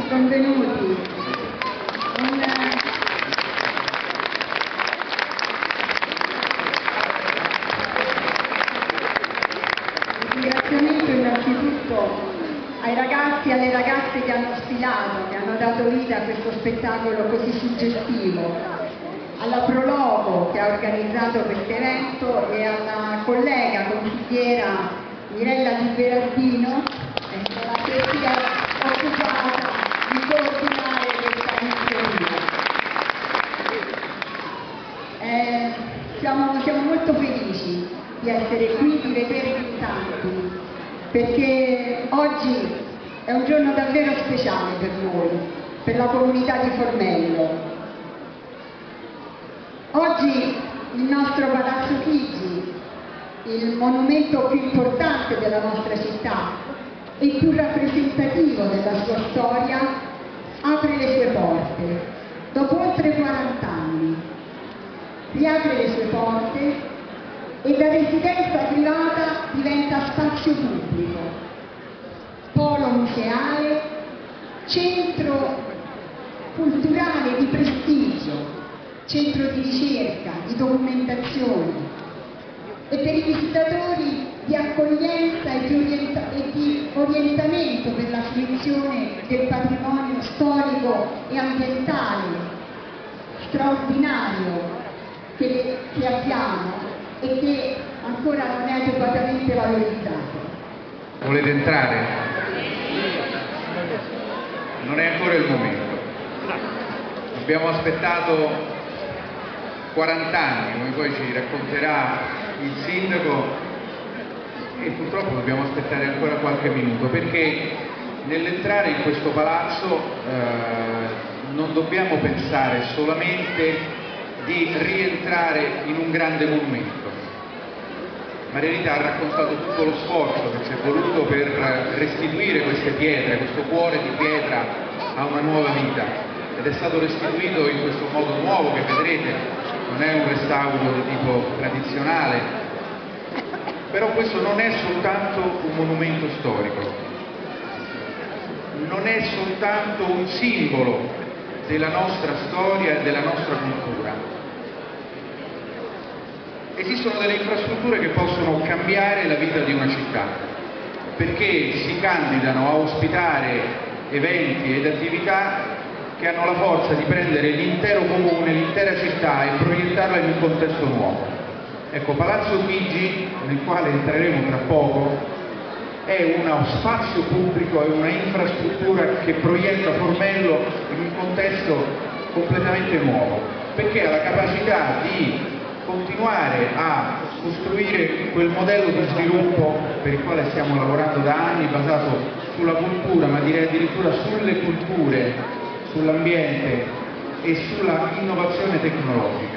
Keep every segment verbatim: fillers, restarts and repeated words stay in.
benvenuti. Un, un ringraziamento innanzitutto ai ragazzi e alle ragazze che hanno sfilato, che hanno dato vita a questo spettacolo così suggestivo, alla Prologo che ha organizzato questo evento e alla collega consigliera Mirella Di Berardino che si è occupata di coordinare questa iniziativa. Eh, siamo, siamo molto felici di essere qui, di vedervi in tanti, perché oggi è un giorno davvero speciale per noi, per la comunità di Formello. Oggi il nostro Palazzo Chigi, il monumento più importante della nostra città e il più rappresentativo della sua storia, apre le sue porte dopo oltre quaranta anni. Riapre le sue porte e da residenza privata diventa spazio pubblico, polo museale, centro culturale di prestigio, centro di ricerca, di documentazione e per i visitatori di accoglienza e di, orienta e di orientamento per la fruizione del patrimonio storico e ambientale straordinario che, che abbiamo e che ancora non è adeguatamente valorizzato. Volete entrare? Non è ancora il momento. Abbiamo aspettato quaranta anni, come poi ci racconterà il sindaco, e purtroppo dobbiamo aspettare ancora qualche minuto, perché nell'entrare in questo palazzo eh, non dobbiamo pensare solamente di rientrare in un grande monumento. Marianita ha raccontato tutto lo sforzo che ci è voluto per restituire queste pietre, questo cuore di pietra a una nuova vita, ed è stato restituito in questo modo nuovo che vedrete, non è un restauro di tipo tradizionale. Però questo non è soltanto un monumento storico, non è soltanto un simbolo della nostra storia e della nostra cultura. Esistono delle infrastrutture che possono cambiare la vita di una città, perché si candidano a ospitare eventi ed attività che hanno la forza di prendere l'intero comune, l'intera città e proiettarla in un contesto nuovo. Ecco, Palazzo Chigi, nel quale entreremo tra poco, è uno spazio pubblico, è una infrastruttura che proietta Formello in un contesto completamente nuovo, perché ha la capacità di continuare a costruire quel modello di sviluppo per il quale stiamo lavorando da anni, basato sulla cultura, ma direi addirittura sulle culture, sull'ambiente e sulla innovazione tecnologica.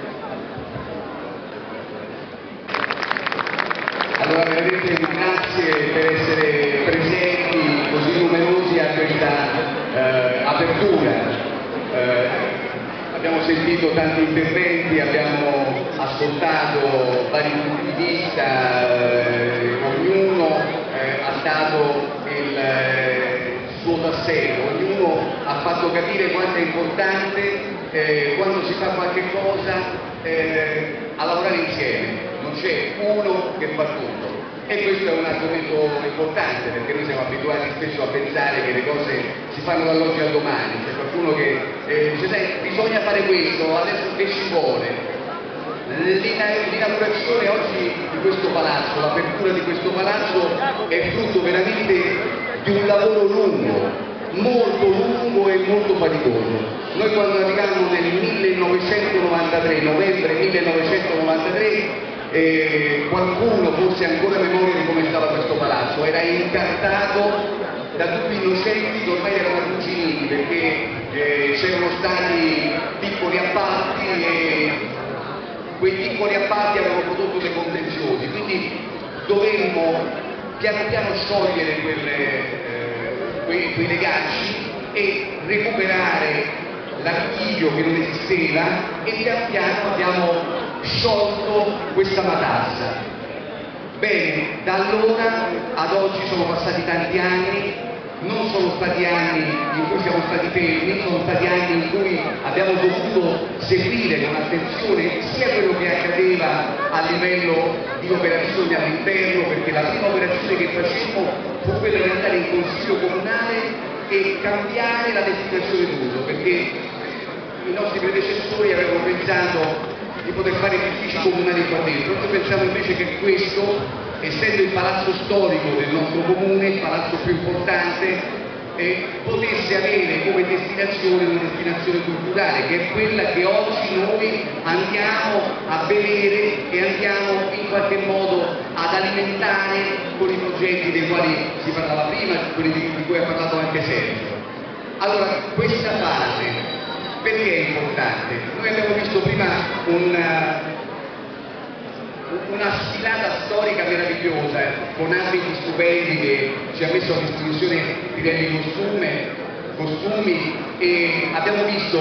Allora veramente grazie per essere presenti così numerosi a questa eh, apertura. Eh, abbiamo sentito tanti interventi, abbiamo ascoltato vari punti di vista, eh, ognuno eh, ha dato il eh, suo tassello, ognuno ha fatto capire quanto è importante eh, quando si fa qualche cosa eh, a lavorare insieme. Non c'è uno che fa tutto, e questo è un argomento importante, perché noi siamo abituati spesso a pensare che le cose si fanno dall'oggi al domani. C'è qualcuno che eh, dice sai, bisogna fare questo, adesso che ci vuole. L'inaugurazione oggi di questo palazzo, l'apertura di questo palazzo è frutto veramente di un lavoro lungo, molto lungo e molto faticoso. Noi quando arrivammo nel millenovecentonovantatré, novembre millenovecentonovantatré, Eh, qualcuno forse ancora memoria di come stava questo palazzo, era incartato da tutti innocenti che ormai erano arrugginiti, perché eh, c'erano stati piccoli appalti e quei piccoli appalti avevano prodotto dei contenziosi, quindi dovemmo piano piano sciogliere quelle, eh, quei, quei legacci e recuperare l'archivio che non esisteva, e piano piano abbiamo sciolto questa matassa. Bene, da allora ad oggi sono passati tanti anni, non sono stati anni in cui siamo stati fermi, sono stati anni in cui abbiamo dovuto seguire con attenzione sia quello che accadeva a livello di operazioni all'interno, perché la prima operazione che facemmo fu quella di andare in consiglio comunale e cambiare la destinazione d'uso, perché i nostri predecessori avevano pensato di poter fare gli uffici comunali qua dentro. Noi pensiamo invece che questo, essendo il palazzo storico del nostro comune, il palazzo più importante, eh, potesse avere come destinazione una destinazione culturale, che è quella che oggi noi andiamo a vedere e andiamo in qualche modo ad alimentare con i progetti dei quali si parlava prima, quelli di, di cui ha parlato anche Sergio. Allora, questa fase perché è importante? Noi abbiamo visto prima una, una sfilata storica meravigliosa, con abiti stupendi che ci ha messo a disposizione Pirelli costume, costumi, e abbiamo visto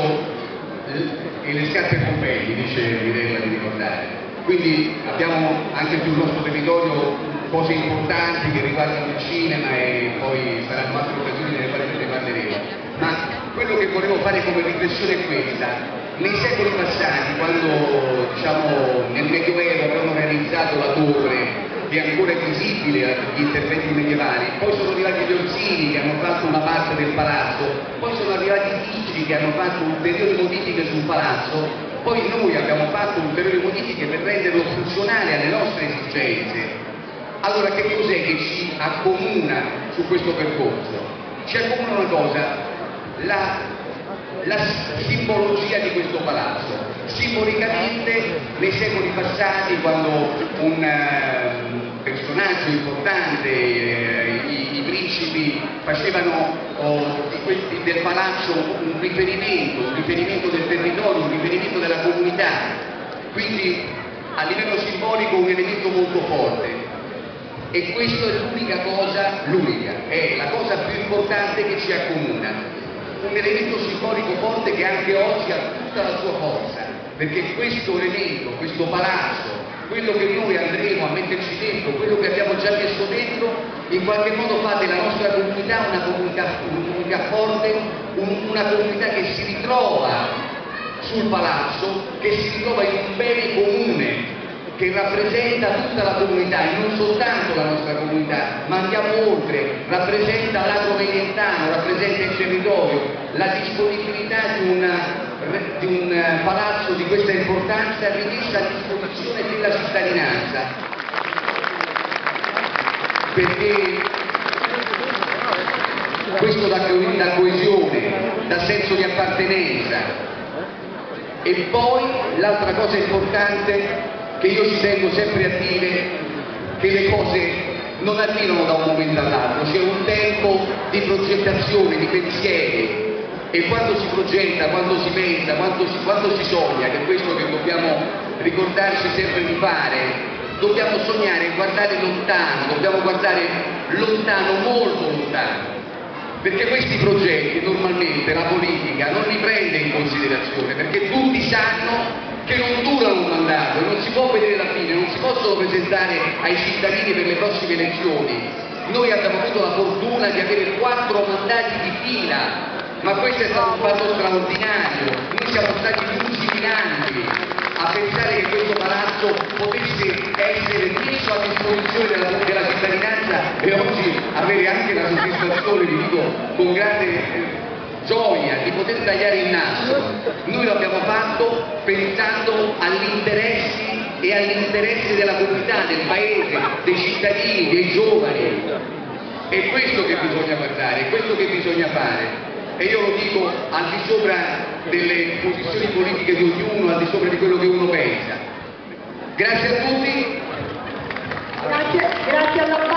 e le scarpe Pompelli, dice Mirella di ricordare. Quindi abbiamo anche sul nostro territorio cose importanti che riguardano il cinema e poi saranno altre occasioni nelle quali ne parleremo. Ma quello che volevo fare come riflessione è questa: nei secoli passati, quando diciamo nel Medioevo avevano realizzato la torre, che è ancora visibile agli interventi medievali, poi sono arrivati gli Orsini che hanno fatto una parte del palazzo, poi sono arrivati i Chigi che hanno fatto ulteriori modifiche sul palazzo, poi noi abbiamo fatto ulteriori modifiche per renderlo funzionale alle nostre esigenze. Allora, che cos'è che ci accomuna su questo percorso? Ci accomuna una cosa: La, la simbologia di questo palazzo. Simbolicamente nei secoli passati, quando un uh, personaggio importante, eh, i, i principi facevano oh, di questi, del palazzo un riferimento, un riferimento del territorio, un riferimento della comunità, quindi a livello simbolico un elemento molto forte. E questa è l'unica cosa, l'unica, è la cosa più importante che ci accomuna. Un elemento simbolico forte che anche oggi ha tutta la sua forza, perché questo elemento, questo palazzo, quello che noi andremo a metterci dentro, quello che abbiamo già messo dentro, in qualche modo fa della nostra comunità una comunità, una comunità forte, un, una comunità che si ritrova sul palazzo, che si ritrova in un bene comune, che rappresenta tutta la comunità e non soltanto la nostra comunità, ma andiamo oltre, rappresenta l'agro veientano, rappresenta il territorio, la disponibilità di, una, di un palazzo di questa importanza rimessa a disposizione della cittadinanza, perché questo dà, dà coesione, dà senso di appartenenza. E poi l'altra cosa importante che io ci tengo sempre a dire, che le cose non arrivano da un momento all'altro, c'è un tempo di progettazione, di pensieri, e quando si progetta, quando si pensa, quando si, quando si sogna, che è questo che dobbiamo ricordarci sempre di fare, dobbiamo sognare e guardare lontano, dobbiamo guardare lontano, molto lontano, perché questi progetti normalmente la politica non li prende in considerazione, perché tutti sanno che non durano un mandato e non si può vedere la fine, non si possono presentare ai cittadini per le prossime elezioni. Noi abbiamo avuto la fortuna di avere quattro mandati di fila, ma questo è stato un fatto straordinario. Noi siamo stati lungimiranti a pensare che questo palazzo potesse essere messo a disposizione della, della cittadinanza e oggi avere anche la soddisfazione, vi dico con grande eh, gioia, di poter tagliare il nastro. Noi l'abbiamo fatto pensando agli interessi e all'interesse della comunità, del paese, dei cittadini, dei giovani. È questo che bisogna guardare, è questo che bisogna fare. E io lo dico al di sopra delle posizioni politiche di ognuno, al di sopra di quello che uno pensa. Grazie a tutti. Grazie, grazie alla